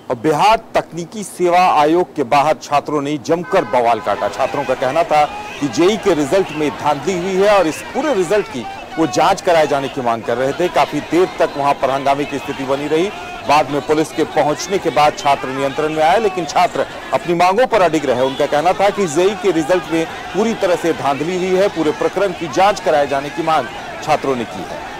और बिहार तकनीकी सेवा आयोग के बाहर छात्रों ने जमकर बवाल काटा। छात्रों का कहना था कि जेईई के रिजल्ट में धांधली हुई है और इस पूरे रिजल्ट की वो जांच कराए जाने की मांग कर रहे थे। काफी देर तक वहां पर हंगामे की स्थिति बनी रही। बाद में पुलिस के पहुंचने के बाद छात्र नियंत्रण में आए, लेकिन छात्र अपनी मांगों पर अडिग रहे। उनका कहना था कि जेईई के रिजल्ट में पूरी तरह से धांधली हुई है। पूरे प्रकरण की जांच कराए जाने की मांग छात्रों ने की है।